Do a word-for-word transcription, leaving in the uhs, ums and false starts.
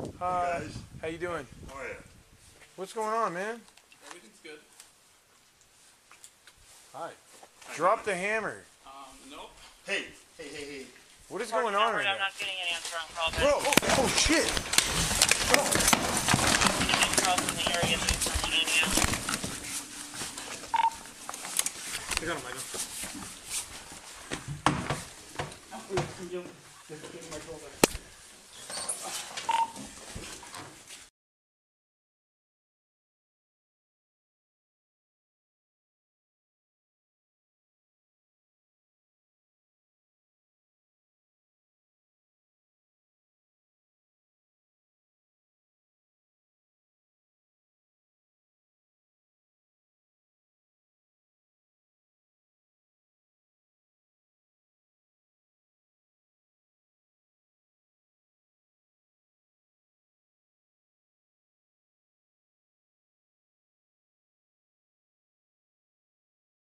Hi. Hey guys. How you doing? How are you? What's going on, man? Everything's good. Hi. Drop the hammer. Um, nope. Hey, hey, hey, hey. What is going on right I'm now? not getting an answer on call back. Bro, oh, oh shit. Getting calls from the area that you're sending in now. I got him, I know. Oh,